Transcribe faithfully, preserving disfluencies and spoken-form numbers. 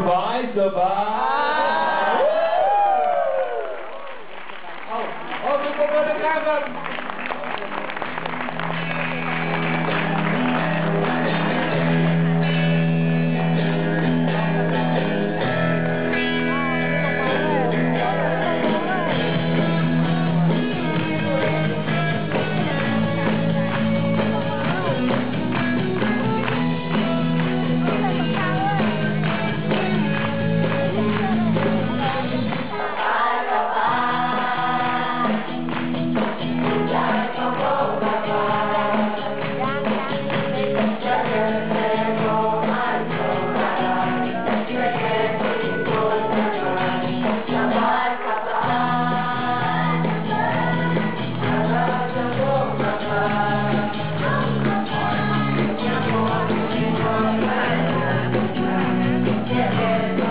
บายสบายเอาเอาทุกคนมาด้วยกันครับ Yeah.